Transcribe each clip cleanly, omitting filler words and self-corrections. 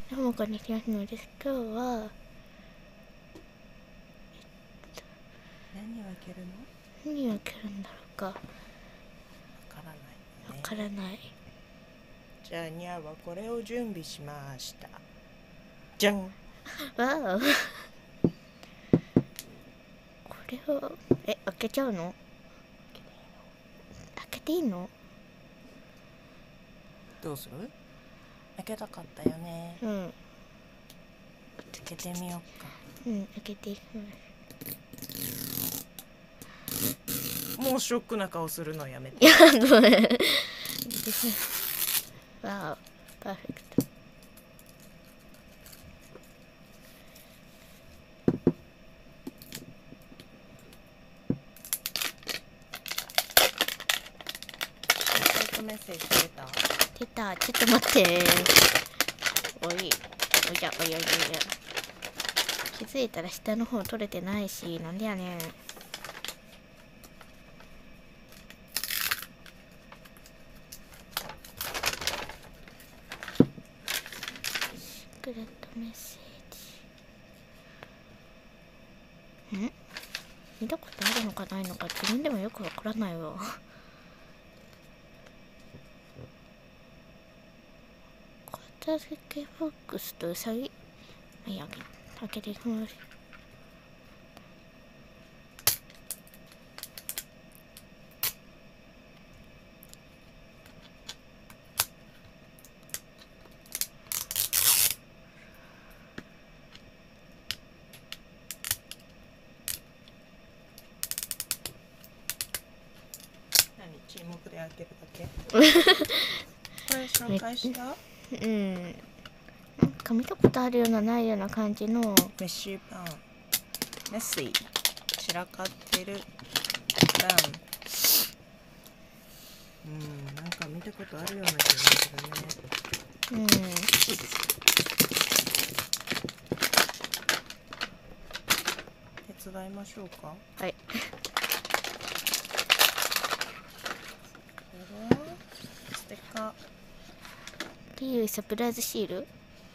どうもこんにちは、ひのです。今日は何を開けるの？ 何を開けるんだろうか。わからないね。 からない。 じゃあにゃはこれを準備しました。じゃん。 わあこれを開けちゃうの？開けていいの？ どうする？開けたかったよね。 うん。 開けてみようか。 開けていきます。 もうショックな顔するのやめて。 いや、ごめん。わあ、パーフェクト。 メッセージ出た？ 出た。ちょっと待って。おいや。気づいたら下の方取れてないし、なんでやねん。シークレットメッセージ。見たことあるのかないのか自分でもよくわからないわ。片付けボックスとウサギ。開けていきます。 何？沈黙で開けるだけ？これ紹介した？ なんか見たことあるようなないような感じのメッシュパン。メッシー。散らかってるパン。なんか見たことあるような気がするね。手伝いましょうか。 はい。 これはステッカー。 っていうサプライズシール。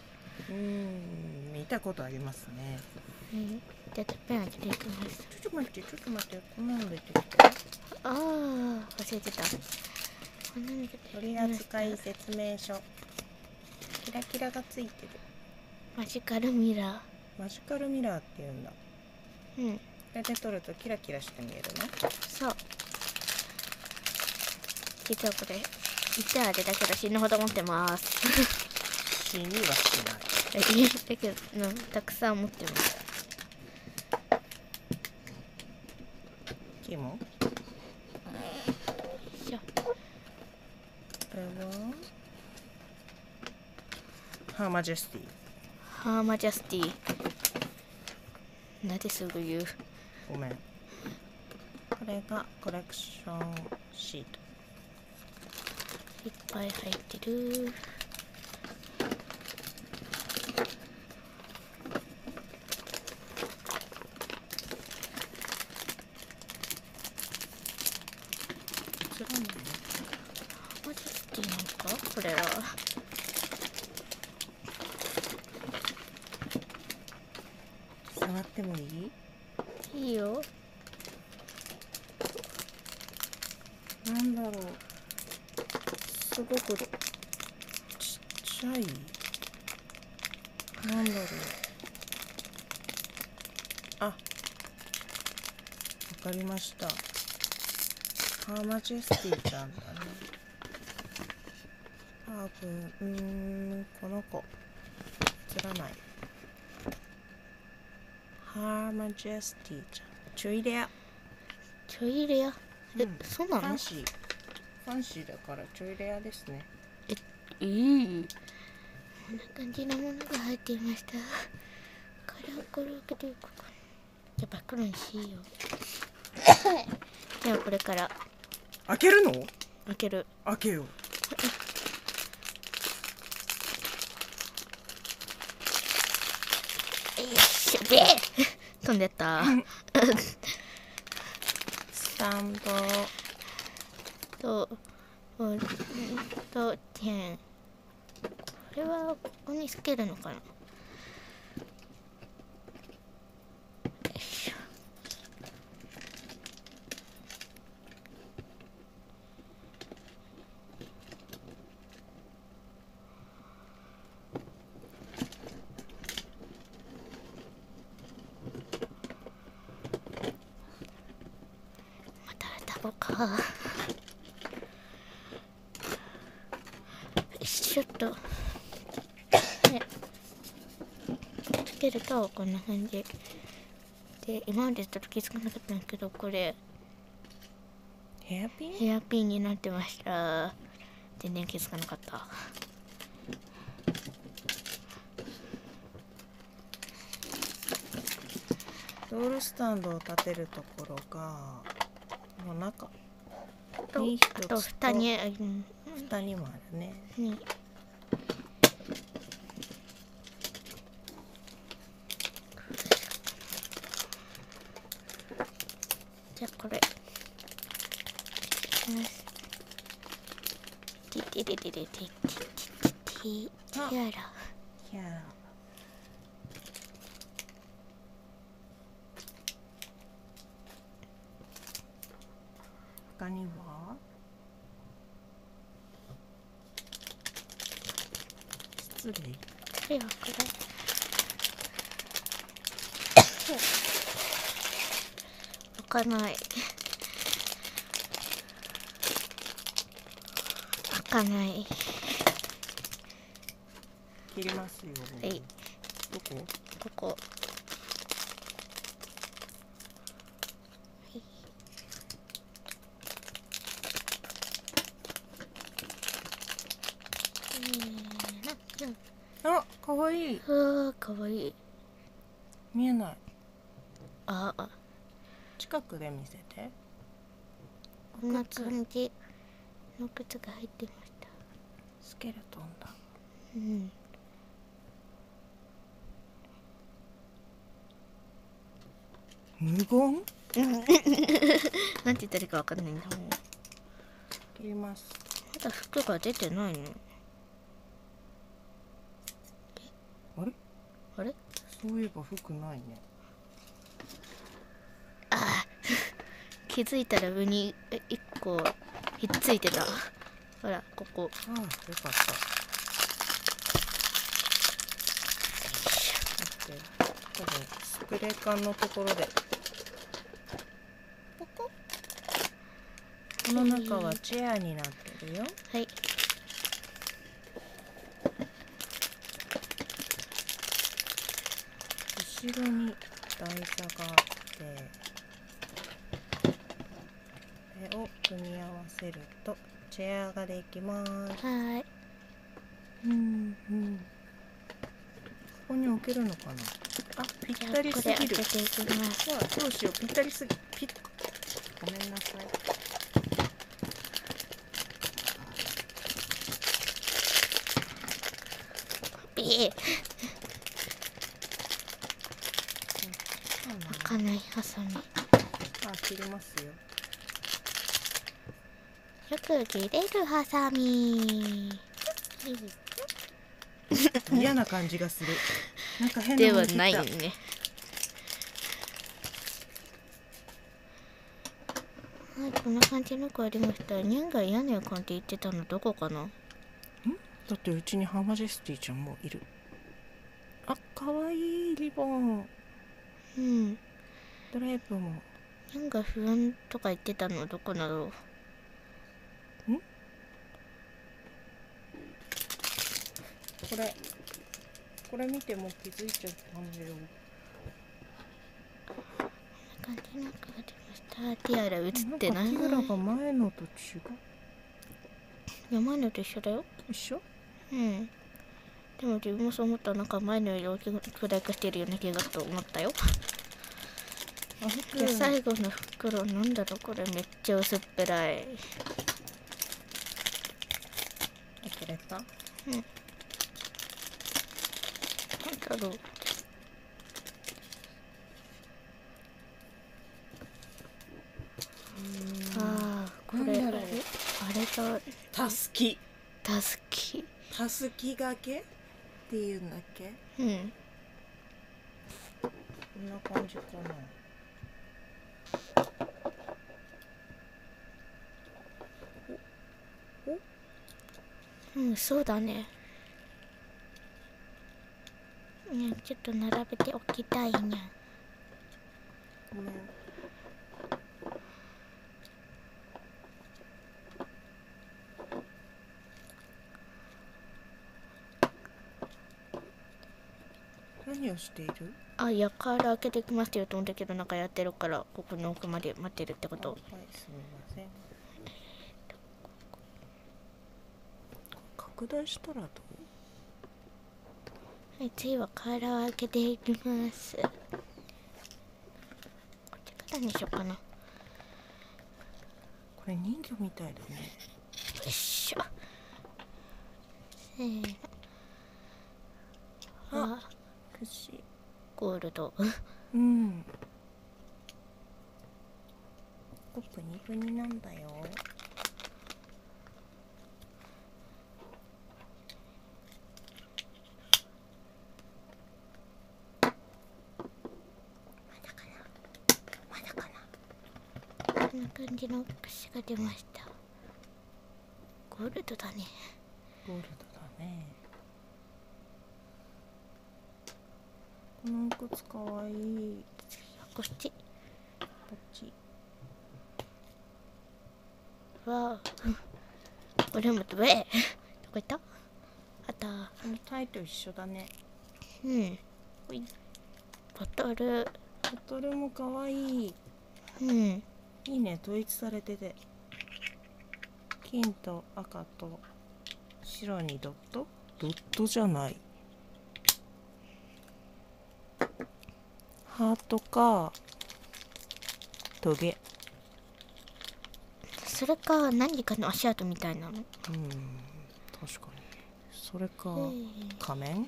見たことありますね。 じゃあペン開けていきます。 ちょっと待って、こんなの出てきた。 ああ、忘れてた。こんなの出てきました。 取扱説明書。キラキラがついてる。 マジカルミラマジカルミラーって言うんだ。 ー。 これで撮るとキラキラして見えるの？ そう。実はこれ、実はあれだけど死ぬほど持ってます。 死にはしない。 だけど、たくさん持ってます。 キモ？ しょ。 これはハーマジェスティ。 ハーマジャスティ。なんですぐ言う。 ごめん。これがコレクションシート。 いっぱい入ってる。 映らないね。 ハーマジャスティなのかこれは。 触ってもいい？ いいよ。 なんだろう。すごくちっちゃい。なんだろう。あ、わかりました。ハーマジェスティちゃんだね。多分、この子。映らない。ハーマジェスティちゃん。ちょいレア。 ちょいレア。そうなの？ ファンシーだからちょいレアですね。 こんな感じのものが入っていました。これを開けていこうか。じゃあバックにしよう。ではこれから開けるの？ 開ける。 開けよう。 飛んでったスタンドとペンれはここにつけるのかな。よいしょ。またタバコか。ちょっとつけるとこんな感じで、今までちょっと気づかなかったんですけど、これヘアピン？ ヘアピンになってました。全然気づかなかった。 ドールスタンドを立てるところがの中とにあと一つ蓋に、 蓋にもあるね。 にじゃあこれティティティティティティティティティやらいや他には失礼。 これはこれ開かない。開かない。 切りますよ。 はい。 どこ？ ここ。 あ、かわいい。 うわ、かわいい。 見えない。 あ、 近くで見せて。 こんな感じの靴が入ってました。 スケルトンだ。 うん。 無言？ なんて言ったらいいかわかんないんだもん。 切ります。 まだ服が出てないの。 あれ？ あれ？ そういえば服ないね。 ああ気づいたら上に一個ひっついてた。ほらここ。 ああ、よかった。多分スプレー缶のところで。この中はチェアになってるよ。 はい。 後ろに台座があって、これを組み合わせるとチェアができます。 はい。 ここに置けるのかな。あ、ぴったりすぎる。 これ開けていきます。 わあ、どうしよう、ぴったりすぎ、ごめんなさい。 開かないハサミ。 あ、切りますよ。 よく切れるハサミ。 嫌な感じがする。なんか変なではの切った。 ないね。はい、こんな感じの子ありました。ニャンが嫌な予感って言ってたのどこかな。 だってうちにハーマジェスティちゃんもいる。あ、かわいいリボン。 うん。 ドレープも。 ニャンが不安とか言ってたのどこだろう。 これ見ても気づいちゃったんだよ。 こんな感じの子が出ました。ティアラ映ってない。 ティアラが前のと違う。 前のと一緒だよ。 一緒？ うん。でも自分もそう思った。なんか前のより大きく大化してるような気がと思ったよ。で最後の袋なんだろうこれ。めっちゃ薄っぺらい。 開けれた？ うん。なんだろう。 ああ、 これあれだ。 たすき。 たすき。 たハスキがけっていうんだっけ。 うん。 こんな感じかな。 うん、そうだね。ね、ちょっと並べておきたいにゃん。 ごめん。何をしている？ あ、いや、カール開けてきますって言うと思うんだけど、なんかやってるから、ここに置くまで待ってるってこと。 はい、すみません。拡大したらどう？ はい、次はカールを開けていきます。こっちからにしようかな。 これ人魚みたいだね。 よいしょ。せーの。あ、 くし。 ゴールド。 うん。ここプニプニなんだよ。まだかな。 こんな感じの串が出ました。ゴールドだね。 ゴールドだね。この靴かわいい。 こっち。 こっち。 わあ。これもどれ。どこ行った？あった。 このタイと一緒だね。 うん。 ほい。 ボトル。 ボトルもかわいい。 うん。 いいね、統一されてて。金と赤と白にドット？ドットじゃない。ハートかトゲ。 それか何かの足跡みたいなの。 確かに。それか仮面？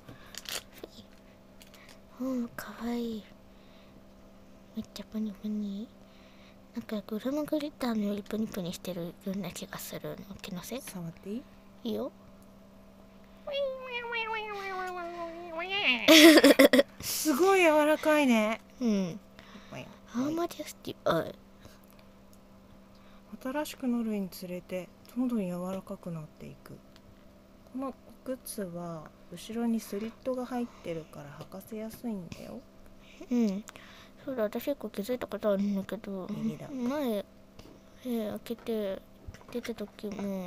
うん、かわいい。めっちゃプニプニ。なんかグルムグリッターのよりプニプニしてるような気がするの。気のせい？ 触っていい？ いいよ。 すごい柔らかいね。 うん。ハーマジェスティ、あ、 新しくなるにつれてどんどん柔らかくなっていく。この靴は後ろにスリットが入ってるから履かせやすいんだよ。 うん。そうだ、私結構気づいたことあるんだけど、 右だ。 前、開けて出た時も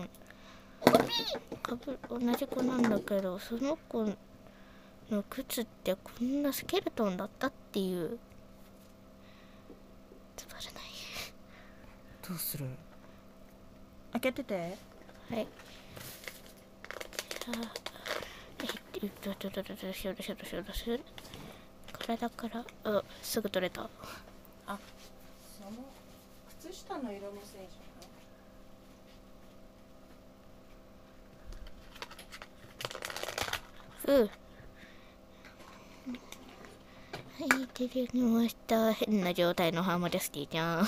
同じ子なんだけど、その子の靴ってこんなスケルトンだったっていう。つまらない。 どうする？開けてて。 はい。体から、すぐ取れた。 あ、その靴下の色のせいじゃない？ はい、出てきました。変な状態のハーマジェスティちゃん。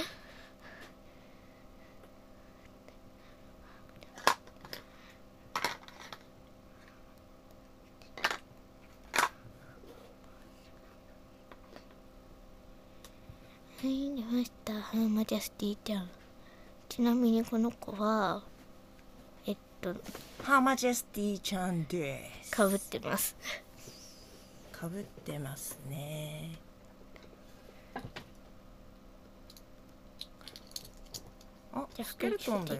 はい、出ました。ハーマジェスティちゃん。ちなみにこの子は、 ハーマジェスティちゃんです。 かぶってます。 かぶってますね。あ、スケルトンだよ。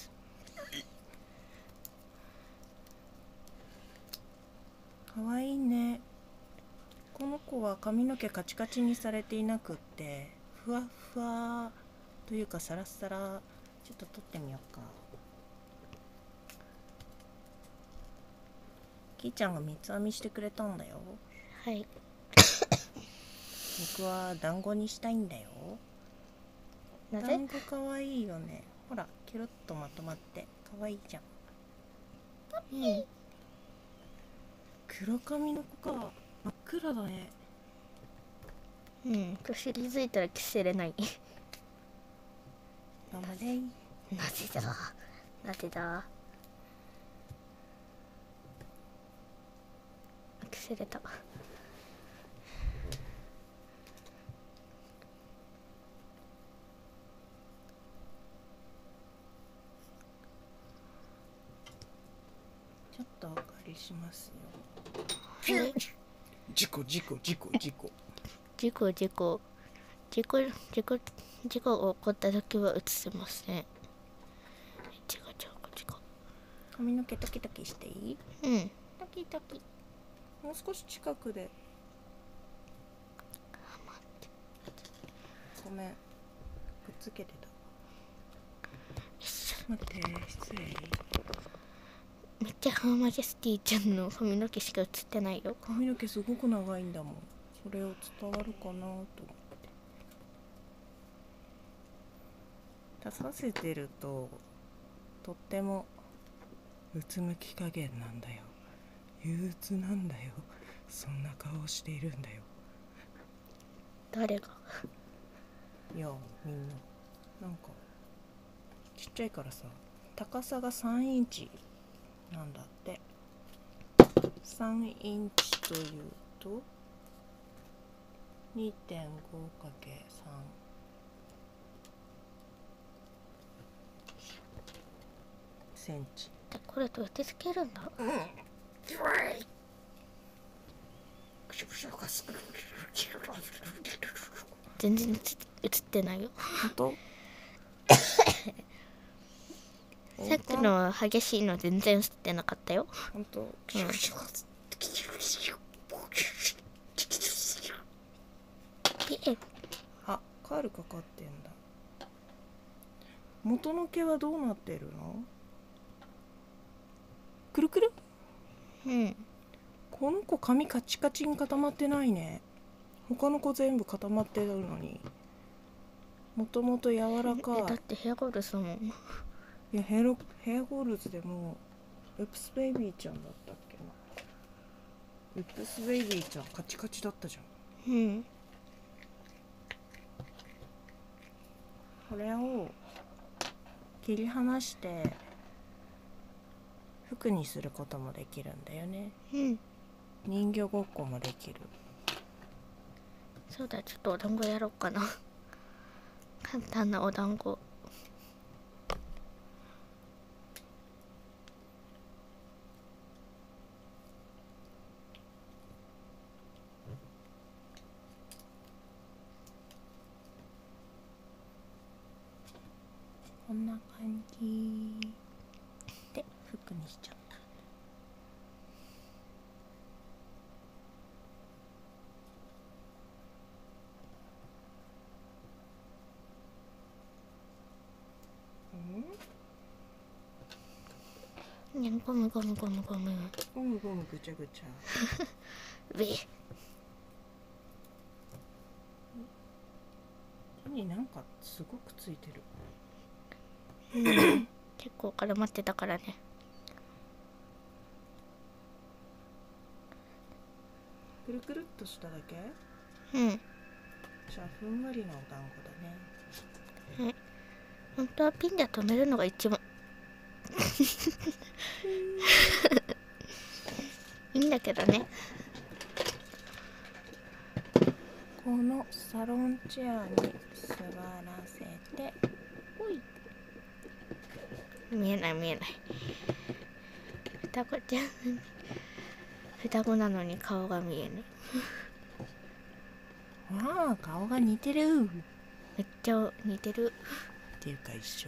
かわいいね。この子は髪の毛カチカチにされていなくってふわふわというかサラサラ。ちょっと取ってみようか。きーちゃんが三つ編みしてくれたんだよ。 はい。 僕は団子にしたいんだよ。 なぜ？ 団子かわいいよね。ほらケロッとまとまってかわいいじゃん。 うん。 黒髪の子か。真っ暗だね。 うん。年気づいたら着せれない。 頑張れ。 なぜだ。なぜだ。 忘れた。 ちょっとお借りしますよ。 はい、 事故事故事故事故。 事故事故事故事故事故が起こった時は映せません。事故事故事故。 髪の毛トキトキしていい？ うん。 トキトキ。もう少し近くで。ごめん。くっつけてた。待って、失礼。 めっちゃハーマジェスティちゃんの髪の毛しか映ってないよ。 髪の毛すごく長いんだもん。それを伝わるかなと思って。立たせてるととってもうつむき加減なんだよ。憂鬱なんだよ。そんな顔しているんだよ。 誰が？ いや、みんななんかちっちゃいからさ、高さが3インチなんだって。3インチというと 2.5×3 センチ。 これどうやってつけるんだ？全然映ってないよ。 本当？ さっきのは激しいの全然映ってなかったよ。 本当？あ、カールかかってんだ。元の毛はどうなってるの？くるくる？ うん。 この子髪カチカチに固まってないね。他の子全部固まってるのに。もともと柔らかい。 だってヘアゴールズだもん。 いや、ヘアゴールズでもウップスベイビーちゃんだったっけな。ウップスベイビーちゃんカチカチだったじゃん。 うん。 これを切り離して服にすることもできるんだよね。 うん。 人形ごっこもできる。 そうだ、ちょっとお団子やろうかな。簡単なお団子。 こんな感じで服にしちゃった。 ね、ゴムゴムゴムゴム。 ゴムゴムぐちゃぐちゃ。 べ。 手になんかすごくついてる。 結構絡まってたからね。 くるくるっとしただけ？ うん。 じゃあふんわりなお団子だね。 はい。本当はピンで留めるのが一番いいんだけどね。 このサロンチェアに座らせて、ほい。 見えない見えない。双子ちゃん双子なのに顔が見えない。 わあ、顔が似てる。 めっちゃ似てる。 っていうか一緒。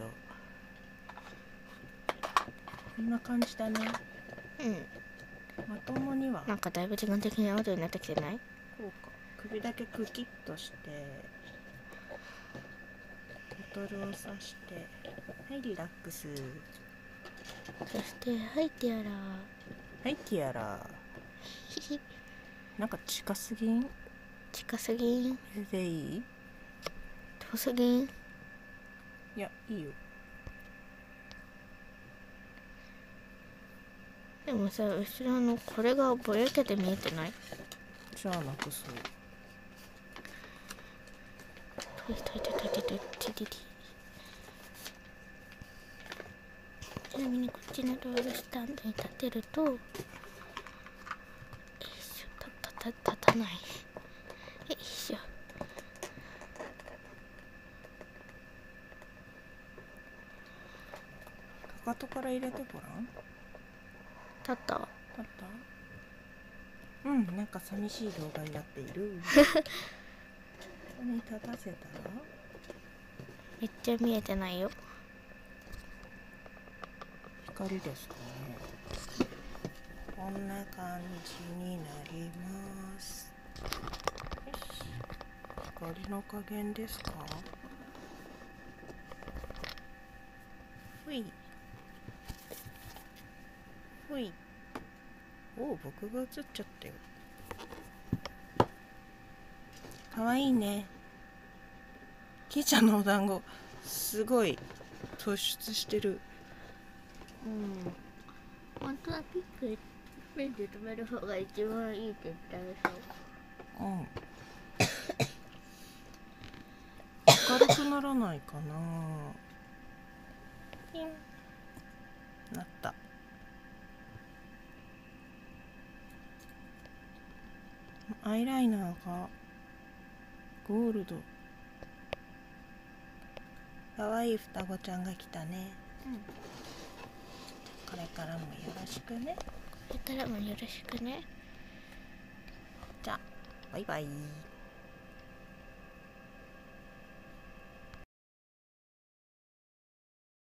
こんな感じだね。 うん。 まともにはなんかだいぶ時間的にアウトになってきてない？ こうか。首だけクキッとしてボトルを刺して、はいリラックス。 そしてはいティアラはいティアラ。なんか近すぎん？ 近すぎん？ これでいい？ 遠すぎん？ いや、いいよ。 でもさ、後ろのこれがぼやけて見えてない？ じゃあなくそう。 ちなみにこっちのドアルスタンドに立てると、よいしょ。 ない。よいしょ。 かかとから入れてごらん。 立ったわ。 立った？うん、なんか寂しい動画になっている。これに立たせたらめっちゃ見えてないよ。 光ですかね。こんな感じになります。よし、光の加減ですか。ふいふい。おお、僕が映っちゃったよ。かわいいね。きーちゃんのお団子すごい突出してる。 本当はピンクペンで留める方が一番いいって言ったでしょ。 明るくならないかな。ピンなった。アイライナーがゴールド。かわいい双子ちゃんが来たね。これからもよろしくね。 これからもよろしくね。 じゃあバイバイ。